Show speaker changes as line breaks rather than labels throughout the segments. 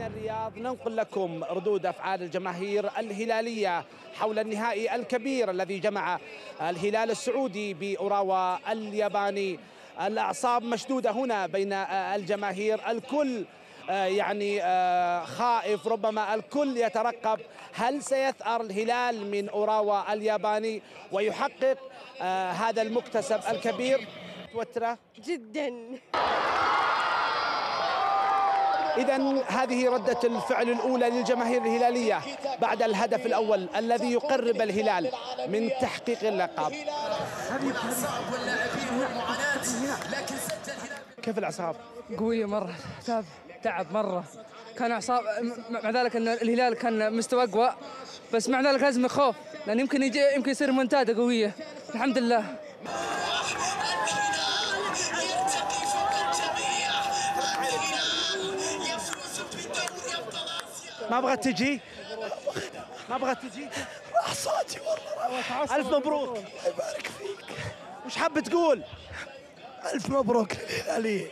الرياض ننقل لكم ردود أفعال الجماهير الهلالية حول النهائي الكبير الذي جمع الهلال السعودي بأوراوا الياباني. الأعصاب مشدودة هنا بين الجماهير، الكل خائف، ربما الكل يترقب هل سيثأر الهلال من أوراوا الياباني ويحقق هذا المكتسب الكبير. توترة
جدا.
إذن هذه ردة الفعل الأولى للجماهير الهلالية بعد الهدف الأول الذي يقرب الهلال من تحقيق اللقب. كيف الأعصاب؟
قوية مرة، تعب مرة، كان أعصاب، مع ذلك أن الهلال كان مستوى أقوى، بس مع ذلك لازم خوف لأن يمكن يصير منتدى قوية. الحمد لله.
ما بغت تجي؟ ما بغت تجي؟
راح صوتي والله.
ألف مبروك.
الله يبارك فيك.
وش حاب تقول؟
ألف مبروك للهلاليين.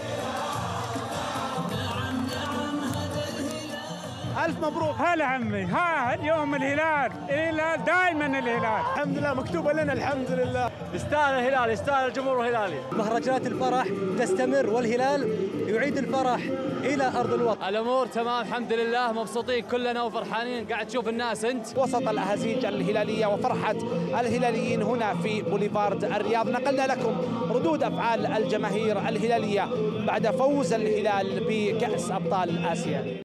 ألف مبروك.
هلا عمي، ها اليوم الهلال دائما الهلال.
الحمد لله مكتوبة لنا الحمد لله.
يستاهل الهلال، يستاهل الجمهور الهلالي.
مهرجانات الفرح تستمر والهلال يعيد الفرح إلى أرض الوطن.
الأمور تمام الحمد لله، مبسوطين كلنا وفرحانين. قاعد تشوف الناس أنت.
وسط الأهازيج الهلالية وفرحة الهلاليين هنا في بوليفارد الرياض نقلنا لكم ردود أفعال الجماهير الهلالية بعد فوز الهلال بكأس أبطال آسيا.